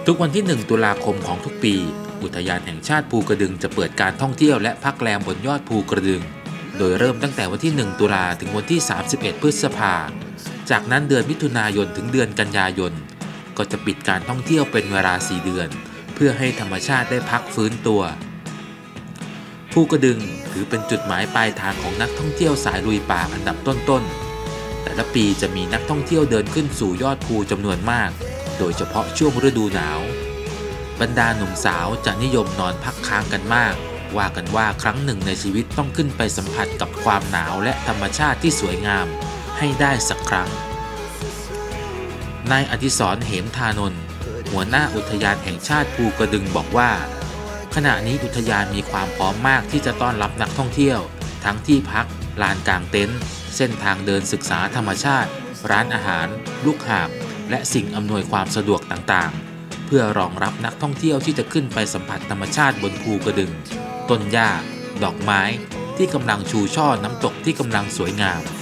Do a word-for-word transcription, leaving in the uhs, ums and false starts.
ทุกวันที่หนึ่งตุลาคมของทุกปีอุทยานแห่งชาติภูกระดึงจะเปิดการท่องเที่ยวและพักแรมบนยอดภูกระดึงโดยเริ่มตั้งแต่วันที่หนึ่งตุลาถึงวันที่สามสิบเอ็ดพฤษภาจากนั้นเดือนมิถุนายนถึงเดือนกันยายนก็จะปิดการท่องเที่ยวเป็นเวลาสี่เดือนเพื่อให้ธรรมชาติได้พักฟื้นตัวภูกระดึงถือเป็นจุดหมายปลายทางของนักท่องเที่ยวสายลุยป่าอันดับต้นๆแต่ละปีจะมีนักท่องเที่ยวเดินขึ้นสู่ยอดภูจำนวนมากโดยเฉพาะช่วงฤดูหนาวบรรดาหนุ่มสาวจะนิยมนอนพักค้างกันมากว่ากันว่าครั้งหนึ่งในชีวิตต้องขึ้นไปสัมผัสกับความหนาวและธรรมชาติที่สวยงามให้ได้สักครั้งนายอดิศรเหมธานนท์หัวหน้าอุทยานแห่งชาติภูกระดึงบอกว่าขณะนี้อุทยานมีความพร้อมมากที่จะต้อนรับนักท่องเที่ยวทั้งที่พักลานกางเต็นท์เส้นทางเดินศึกษาธรรมชาติร้านอาหารลูกหาบและสิ่งอำนวยความสะดวกต่างๆเพื่อรองรับนักท่องเที่ยวที่จะขึ้นไปสัมผัสธรรมชาติบนภูกระดึงต้นหญ้าดอกไม้ที่กำลังชูช่อน้ำตกที่กำลังสวยงาม